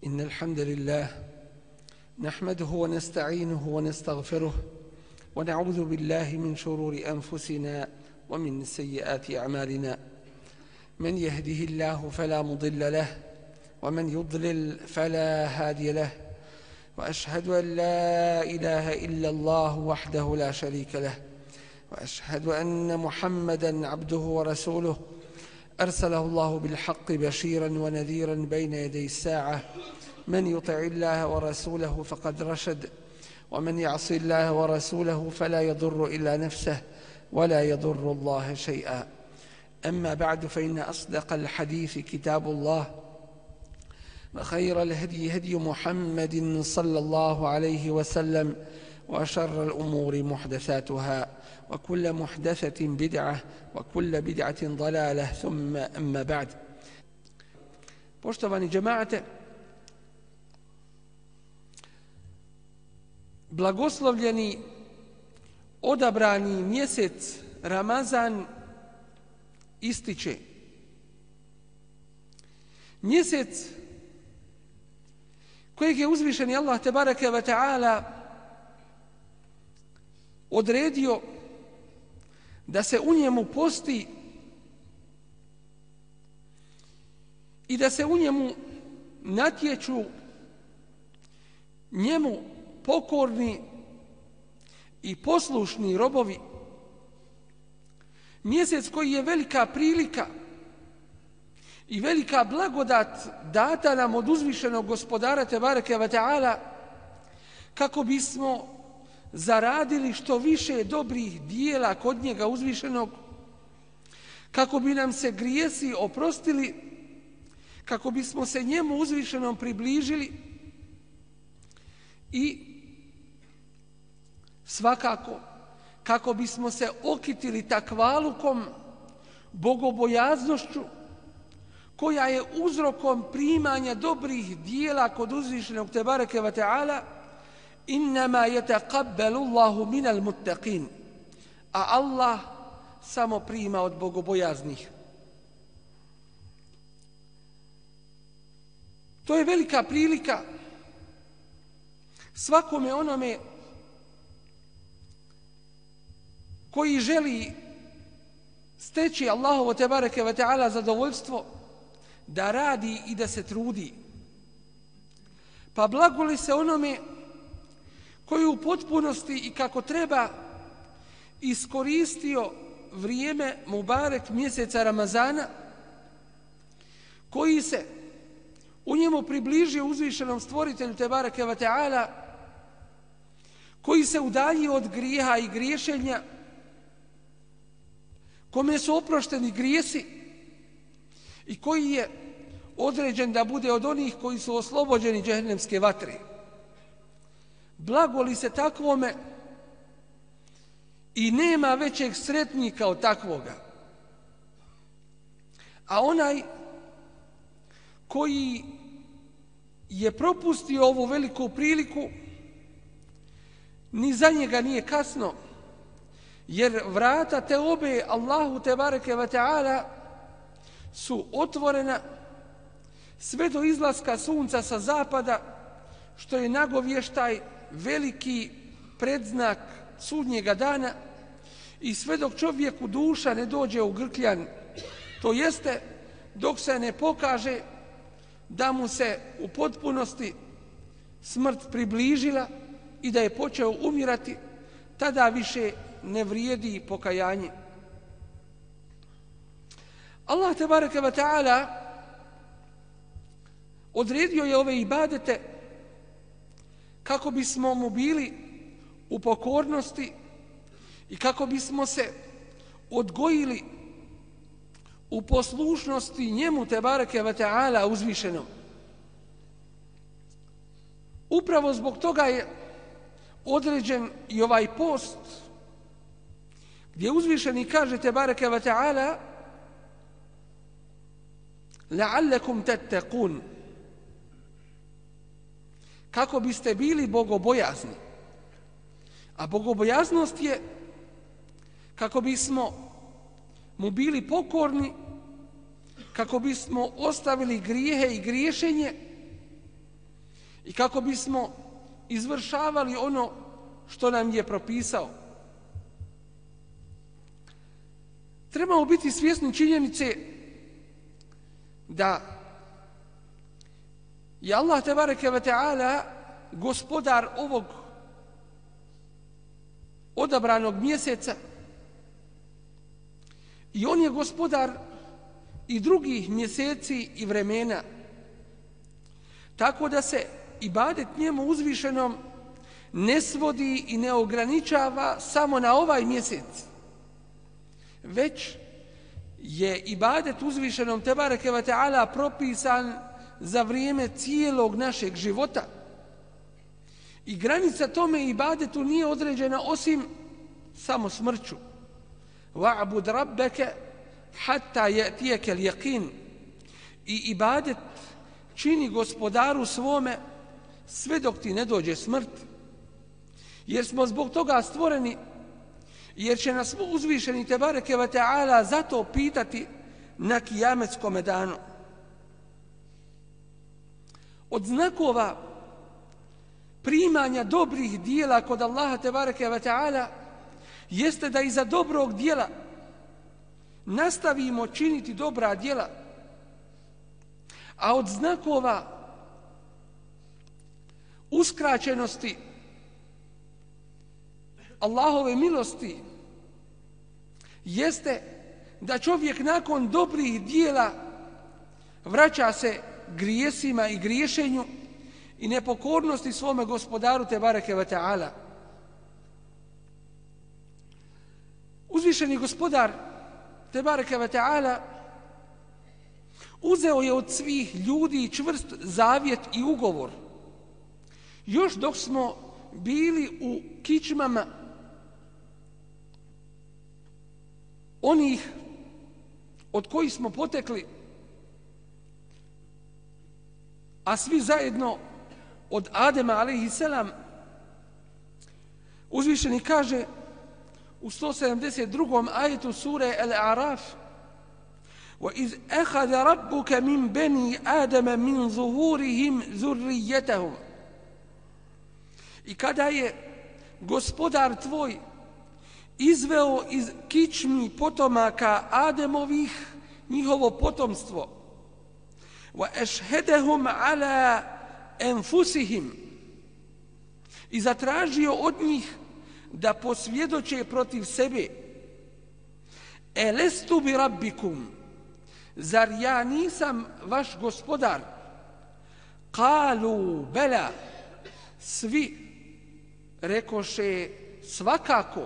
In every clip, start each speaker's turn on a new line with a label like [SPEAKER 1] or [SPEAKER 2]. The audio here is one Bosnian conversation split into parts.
[SPEAKER 1] إن الحمد لله نحمده ونستعينه ونستغفره ونعوذ بالله من شرور أنفسنا ومن سيئات أعمالنا من يهده الله فلا مضل له ومن يضلل فلا هادي له وأشهد أن لا إله إلا الله وحده لا شريك له وأشهد أن محمدًا عبده ورسوله أرسله الله بالحق بشيرا ونذيرا بين يدي الساعة من يطع الله ورسوله فقد رشد ومن يعص الله ورسوله فلا يضر إلا نفسه ولا يضر الله شيئا أما بعد فإن أصدق الحديث كتاب الله وخير الهدي هدي محمد صلى الله عليه وسلم وشر الأمور محدثاتها وكل محدثة بدعة وكل بدعة ضلالة ثم أما بعد. Poštovani džemaate, blagoslovljeni odabrani mjesec Ramazan ističe. Mjesec kojeg je uzvišeni Allah tebareke ve ta'ala odredio da se u njemu posti i da se u njemu natječu njemu pokorni i poslušni robovi. Mjesec koji je velika prilika i velika blagodat data nam od uzvišenog gospodara tebareke ve ta'ala kako bismo zaradili što više dobrih dijela kod njega uzvišenog, kako bi nam se grijesi oprostili, kako bismo se njemu uzvišenom približili i svakako kako bismo se okitili takvalukom, bogobojaznošću koja je uzrokom primanja dobrih dijela kod uzvišenog tebareke ve ta'ala. Innama yataqabbalu Allahu minal muttaqin, a Allah samo prima od bogobojaznih. To je velika prilika svakome onome koji želi steći Allahovo tebareke ve ta'ala zadovoljstvo da radi i da se trudi. Pa blagoli se onome koji u potpunosti i kako treba iskoristio vrijeme Mubarek mjeseca Ramazana, koji se u njemu približio uzvišenom stvoritelju tebareke ve ta'ala, koji se udaljio od grijeha i griješenja, kome su oprošteni grijesi i koji je određen da bude od onih koji su oslobođeni džehennemske vatre. Blagoli se takvome i nema većeg sretnika od takvoga. A onaj koji je propustio ovu veliku priliku, ni za njega nije kasno, jer vrata teobe Allahu tebareke ve ta'ala su otvorena sve do izlaska sunca sa zapada, što je nagovještaj veliki predznak sudnjega dana, i sve dok čovjeku duša ne dođe u grkljan, to jeste dok se ne pokaže da mu se u potpunosti smrt približila i da je počeo umirati, tada više ne vrijedi pokajanje. Allah tebareke ve ta'ala odredio je ove ibadete kako bismo mu bili u pokornosti i kako bismo se odgojili u poslušnosti njemu tebareke ve ta'ala uzvišenom. Upravo zbog toga je određen i ovaj post gdje uzvišeni kaže tebareke ve ta'ala la'allakum tattaqun, kako biste bili bogobojazni. A bogobojaznost je kako bismo mu bili pokorni, kako bismo ostavili grijehe i griješenje i kako bismo izvršavali ono što nam je propisao. Trebamo biti svjesni činjenice da je Allah tebareke ve ta'ala gospodar ovog odabranog mjeseca i on je gospodar i drugih mjeseci i vremena. Tako da se ibadet njemu uzvišenom ne svodi i ne ograničava samo na ovaj mjesec, već je ibadet uzvišenom tebareke ve ta'ala propisan za vrijeme cijelog našeg života. I granica tome ibadetu nije određena osim samo smrću. Wa'bud rabbeke hatta ya'tiyaka al-yaqin. I ibadet čini gospodaru svome sve dok ti ne dođe smrt. Jer smo zbog toga stvoreni, jer će nas uzvišeni tebareke ve ta'ala zato pitati na kijametskom danu. Od znakova primanja dobrih dijela kod Allaha tebareke ve ta'ala jeste da iza dobrog dijela nastavimo činiti dobra dijela. A od znakova uskraćenosti Allahove milosti jeste da čovjek nakon dobrih dijela vraća se grijesima i griješenju i nepokornosti svome gospodaru tebareke ve ta'ala. Uzvišeni gospodar tebareke ve ta'ala uzeo je od svih ljudi čvrst zavjet i ugovor. Još dok smo bili u kičmama onih od kojih smo potekli, a svi zajedno od Adema alejhiselam, uzvišeni kaže u 172. ajetu sure Al-A'raf: وَإِذْ أَخَذَ رَبُّكَ مِنْ بَنِي آدَمَ مِنْ ظُهُورِهِمْ ذُرِّيَّتَهُمْ. I kada je gospodar tvoj izveo iz kičmi potomaka Ademovih njihovo potomstvo, وَأَشْهَدَهُمْ عَلَى أَنفُسِهِمْ, i zatražio od njih da posvjedoče protiv sebe: Elestu bi rabbikum, zar ja nisam vaš gospodar? Kalu bela, svi rekoše svakako.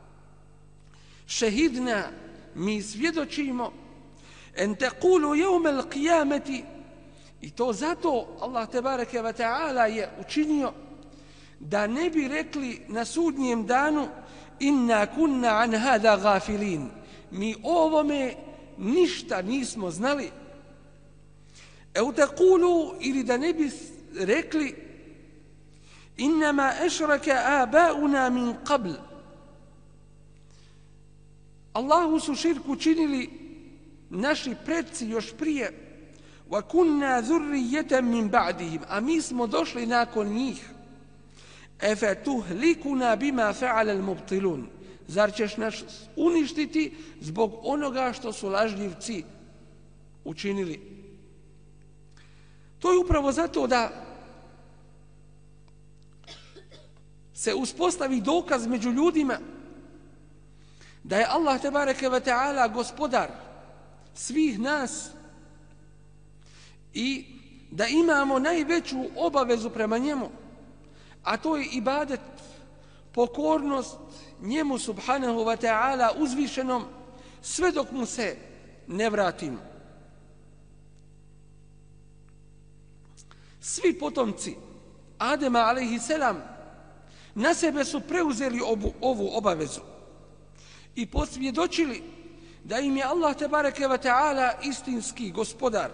[SPEAKER 1] Šehidna, mi svjedočimo. En tekulu jevmel qiyameti, i to zato Allah tebareke ve ta'ala je učinio da ne bi rekli na sudnjem danu: inna kunna an hada gafilin, mi ovome ništa nismo znali. Eu tekulu, ili da ne bi rekli: innama ešrake abauna min qabl, Allahu su širku činili naši predci još prije. Wa kunna zurrijatan min ba'dihim, a mi smo došli nakon njih. Efe tuhlikuna bima fa'ala al-mubtilun, zar ćeš nas uništiti zbog onoga što su lažljivci učinili? To je upravo zato da se uspostavi dokaz među ljudima da je Allah tebareke ve ta'ala gospodar svih nas i da imamo najveću obavezu prema njemu, a to je ibadet, pokornost njemu subhanahu wa ta'ala uzvišenom, sve dok mu se ne vratimo. Svi potomci Adema alejhiselam na sebe su preuzeli ovu obavezu i posvjedočili da im je Allah tebareke ve ta'ala istinski gospodar.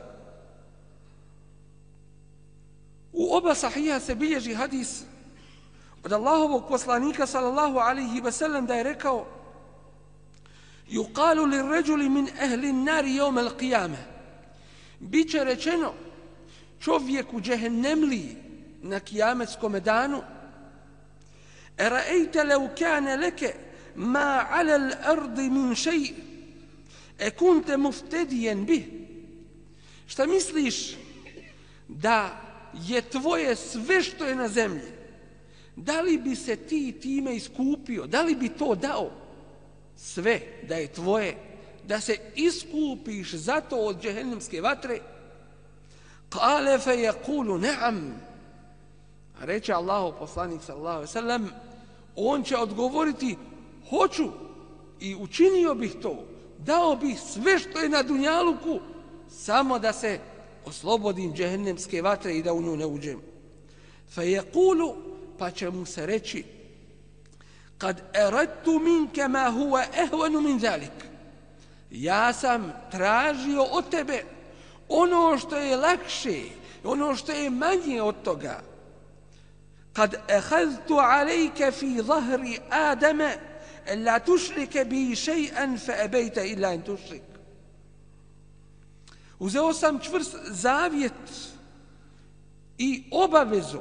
[SPEAKER 1] U oba sahiha se bilježi hadis od Allahovog poslanika sallallahu alaihi wa sallam da je rekao: yuqalu lirrajuli min ahli an-nar yawm al-qiyamah, biće rečeno čovjeku džehennemliji na kijametskom danu: Era'ejte lev kane leke ma ala l'ardi min šej, kunte muftedijen bih. Šta misliš da je tvoje sve što je na zemlji? Da li bi se ti time iskupio? Da li bi to dao? Sve da je tvoje, da se iskupiš zato od džehennemske vatre? Kale fe yaqulu na'am. Reče Allahov poslanik sallallahu alejhi ve sellem, on će odgovoriti: hoću i učinio bih to, dao bih sve što je na dunjaluku, samo da se oslobodim džehennemske vatre i da u nju ne uđem. Fe yaqulu, pa će mu se reći: kad eradtu minke ma huwa ehvanu min zalik. Ja sam tražio od tebe ono što je lakše, ono što je manje od toga. Kad ehaztu alejke fi zahri Adame la tušrike bi še'an fe ebejte illa en tušrik. Uzeo sam čvrst zavjet i obavezu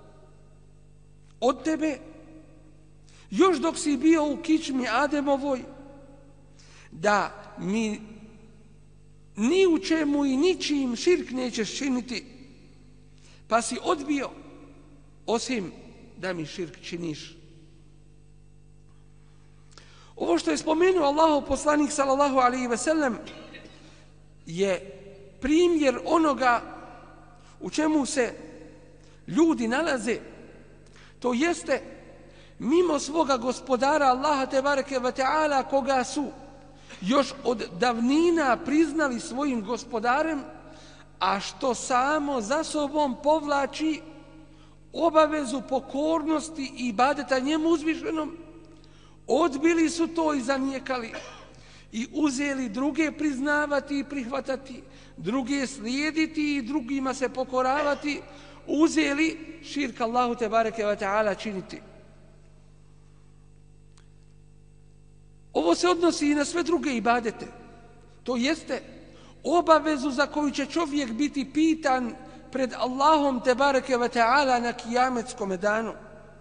[SPEAKER 1] od tebe još dok si bio u kičmi Ademovoj, da mi ni u čemu i ničim širk nećeš činiti, pa si odbio osim da mi širk činiš. Ovo što je spomenuo Allahov poslanik sallallahu alejhi ve sellem je primjer onoga u čemu se ljudi nalaze. To jeste mimo svoga gospodara Allaha tebareke ve taala, koga su još od davnina priznali svojim gospodarem, a što samo za sobom povlači obavezu pokornosti i ibadeta njemu uzvišenom, odbili su to i zanijekali i uzeli druge priznavati i prihvatati, druge slijediti i drugima se pokoravati, uzeli širk Allahu tebareke ve taala činiti. Ovo se odnosi i na sve druge ibadete. To jeste obavezu za koju će čovjek biti pitan pred Allahom tebareke ve taala na kijametskom danu.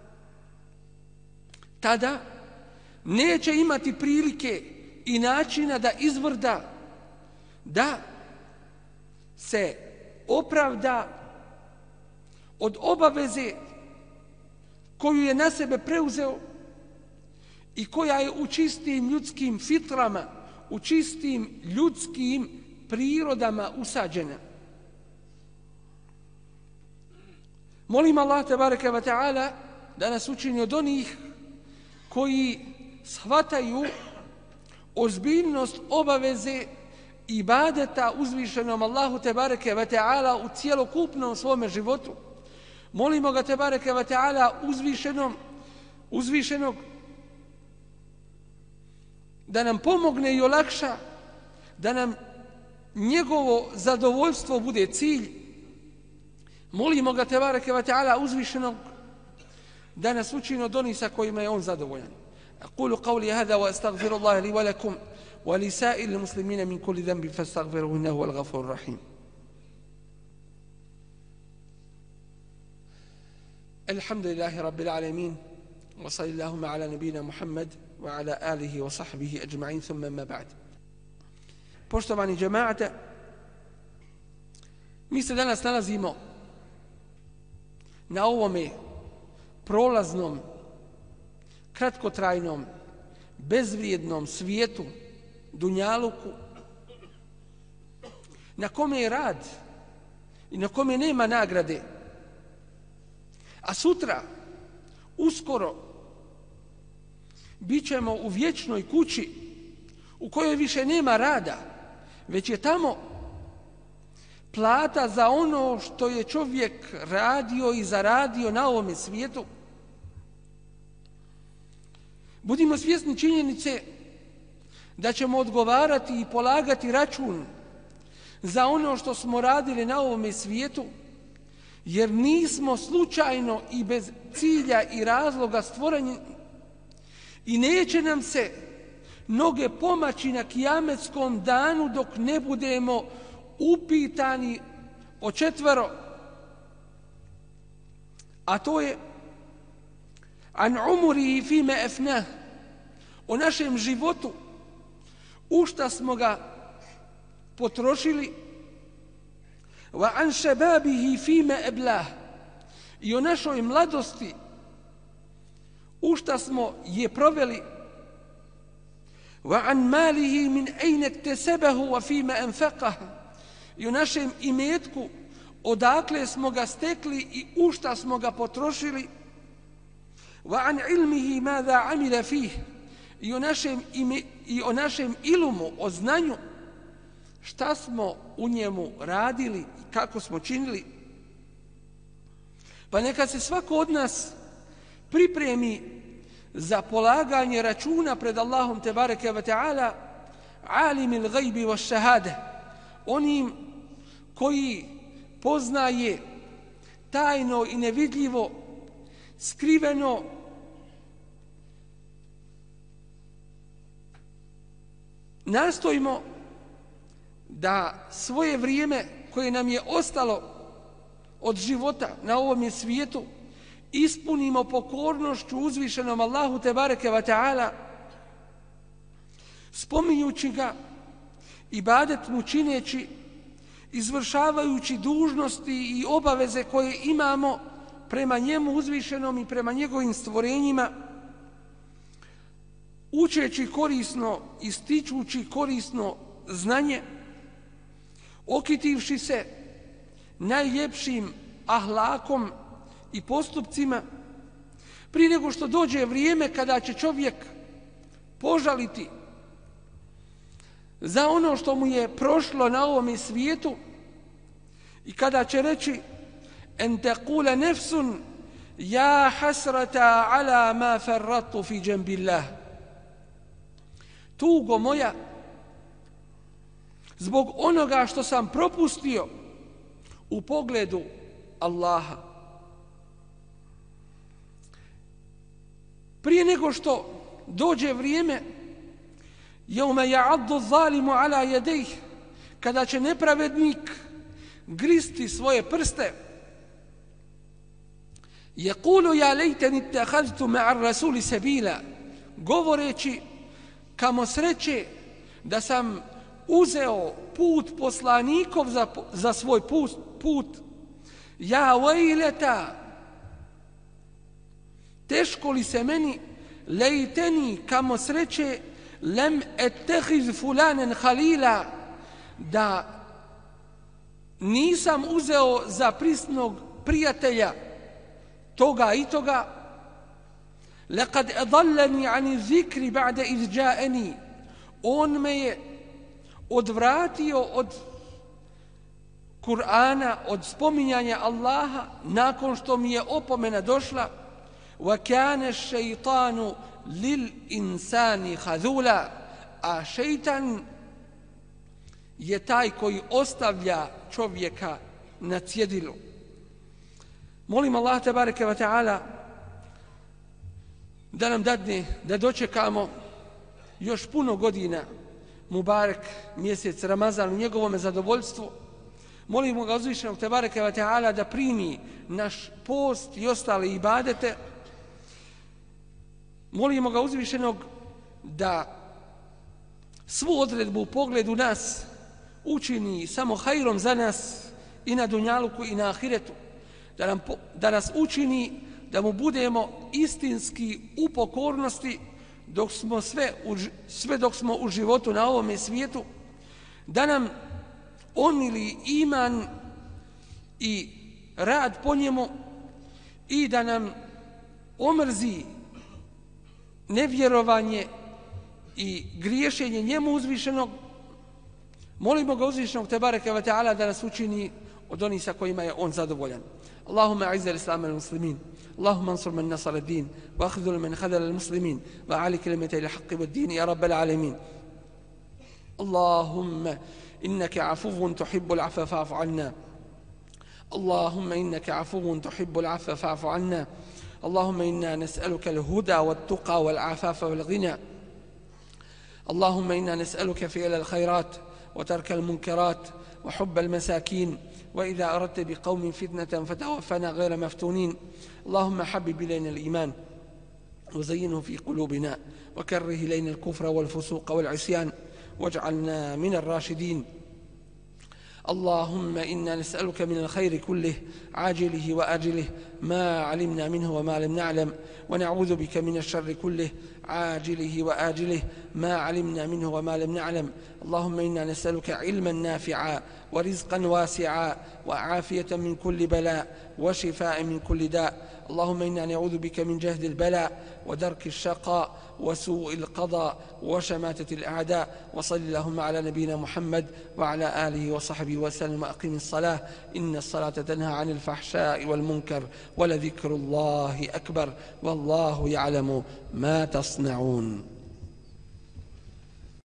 [SPEAKER 1] Tada neće imati prilike i načina da izvrda, da se opravda od obaveze koju je na sebe preuzeo i koja je u čistim ljudskim fitrama, u čistim ljudskim prirodama usađena. Molim Allah tebareke ve taala da nas učini od onih koji shvataju ozbiljnost obaveze ibadeta uzvišenom Allahu tebareke ve taala u cjelokupnom svome životu. Molimo ga tebareke ve taala uzvišenog da nam pomogne i olakša, da nam njegovo zadovoljstvo bude cilj. Molimo ga tebareke ve taala uzvišenog da nas učini od onih sa kojima je on zadovoljan. أقول قولي هذا وأستغفر الله لي ولكم ولسائر المسلمين من كل ذنب فاستغفروه إنه هو الغفور الرحيم. الحمد لله رب العالمين وصلى اللهم على نبينا محمد وعلى آله وصحبه أجمعين ثم ما بعد. Poštovani džemaate, mi se danas nalazimo na ovome prolaznom, kratkotrajnom, bezvrijednom svijetu, dunjaluku, na kome je rad i na kome nema nagrade. A sutra, uskoro, bit ćemo u vječnoj kući u kojoj više nema rada, već je tamo plata za ono što je čovjek radio i zaradio na ovome svijetu. Budimo svjesni činjenice da ćemo odgovarati i polagati račun za ono što smo radili na ovome svijetu, jer nismo slučajno i bez cilja i razloga stvoreni i neće nam se noge pomaći na kijametskom danu dok ne budemo upitani o 4 a to je an umuri fima afnah, o našem životu, u šta smo ga potrošili, wa an shababihi fima ablah, i o našoj mladosti, u šta smo je proveli, wa an malihi min ayna iktasabahu wa fima anfaqah, i o našem imetku, odakle smo ga stekli i u šta smo ga potrošili, wa an ilmihi madha amila fih, i o našem ilumu, o znanju, šta smo u njemu radili i kako smo činili. Pa neka se svako od nas pripremi za polaganje računa pred Allahom tebareke ve ta'ala, alimil gajbi wa šahade, onim koji poznaje tajno i nevidljivo, skriveno, nastojimo da svoje vrijeme koje nam je ostalo od života na ovom svijetu ispunimo pokornošću uzvišenom Allahu tebareke ve ta'ala, spominjući ga, ibadet mu čineći, izvršavajući dužnosti i obaveze koje imamo prema njemu uzvišenom i prema njegovim stvorenjima, učeći korisno i stičući korisno znanje, okitivši se najljepšim ahlakom i postupcima, prije nego što dođe vrijeme kada će čovjek požaliti za ono što mu je prošlo na ovom svijetu i kada će reći en taqula nefsun ja hasrata ala ma farratu fi džembillah, tugo moja zbog onoga što sam propustio u pogledu Allaha. Prije nego što dođe vrijeme jevme ja'addu zalimu ala jedejh, kada će nepravednik gristi svoje prste, yaqulu ja lejteni ittakhadhtu ma'a rasuli sabila, govoreći kamo sreće da sam uzeo put poslanikov za svoj put. Ja vejleta, teško li se meni, lejteni, kamo sreće, lem ettehiz fulanen halila, da nisam uzeo za prisnog prijatelja toga i toga, lekad edallani ani zikri ba'de izđaeni, on me je odvratio od Kur'ana, od spominjanja Allaha nakon što mi je opomena došla, wa kana šeitanu lil insani hadula, a šeitan je taj koji ostavlja čovjeka na cjedilu. Molim Allah tebareke ve ta'ala da nam dadne da dočekamo još puno godina Mubarek mjesec Ramazan u njegovome zadovoljstvu. Molimo ga uzvišenog tebareke ve ta'ala da primi naš post i ostale ibadete. Molimo ga uzvišenog da svu odredbu u pogledu nas učini samo hajrom za nas i na dunjaluku i na ahiretu. Da nas učini da mu budemo istinski u pokornosti dok smo sve dok smo u životu na ovome svijetu, da nam omili iman i rad po njemu i da nam omrzi nevjerovanje i griješenje njemu uzvišenog. Molimo ga uzvišenog tebareke ve ta'ala da nas učini od onih sa kojima je on zadovoljan. اللهم أعز الإسلام والمسلمين، اللهم انصر من نصر الدين، وأخذل من خذل المسلمين، وأعلي كلمتي الحق والدين يا رب العالمين. اللهم إنك عفو تحب العفو فاعف عنا، اللهم إنك عفو تحب العفو فاعف عنا، اللهم إنا نسألك الهدى والتقى والعفاف والغنى، اللهم إنا نسألك فعل الخيرات وترك المنكرات وحب المساكين، وإذا أردت بقوم فتنة فتوفنا غير مفتونين. اللهم حبب إلينا الإيمان وزينه في قلوبنا، وكره إلينا الكفر والفسوق والعصيان، واجعلنا من الراشدين. اللهم إنا نسألك من الخير كله عاجله وآجله ما علمنا منه وما لم نعلم، ونعوذ بك من الشر كله عاجله وآجله ما علمنا منه وما لم نعلم. اللهم إنا نسألك علما نافعا ورزقا واسعا وعافية من كل بلاء وشفاء من كل داء. اللهم إنا نعوذ بك من جهد البلاء ودرك الشقاء وسوء القضاء وشماتة الأعداء. وصل اللهم على نبينا محمد وعلى آله وصحبه وسلم. أقم الصلاة، إن الصلاة تنهى عن الفحشاء والمنكر، ولذكر الله أكبر، والله يعلم ما تصنعون.